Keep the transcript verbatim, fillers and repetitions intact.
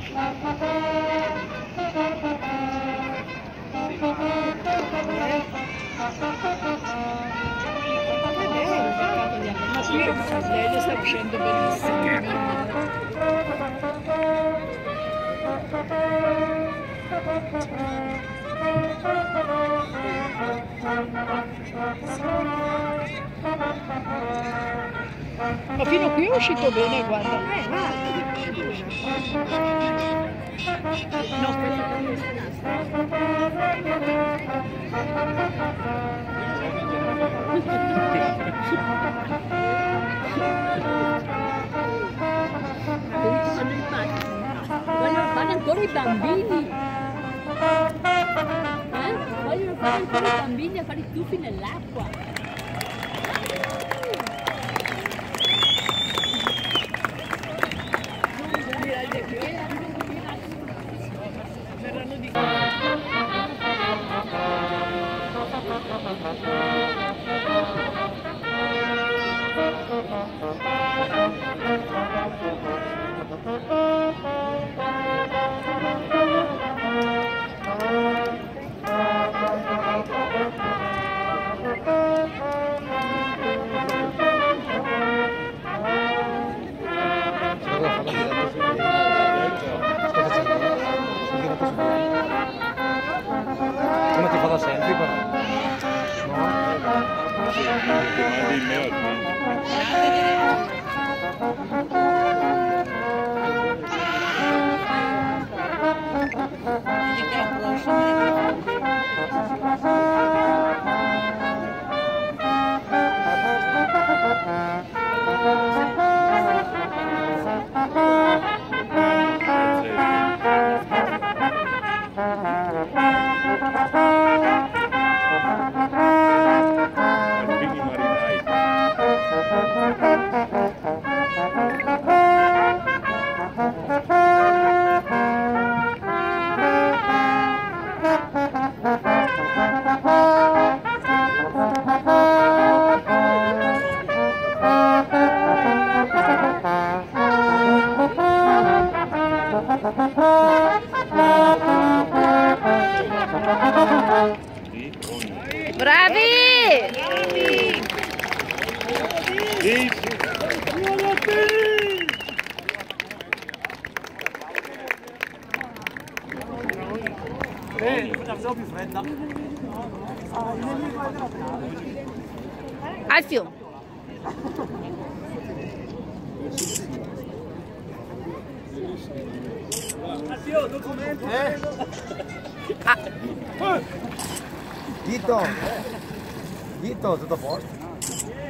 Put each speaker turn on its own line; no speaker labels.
Ma qui lei sta uscendo benissimo. Ma fino a qui è uscito bene, guarda. Eh, guarda. No, aspetta,
Vogliono fare ancora i bambini, eh? Vogliono fare ancora i bambini a fare i tuffi nell'acqua.
Come ti fa la selfie però?
Bravi! Alfio!
Alfio, documento! Eh?
Ah.
Vito! Vito, tutto a posto?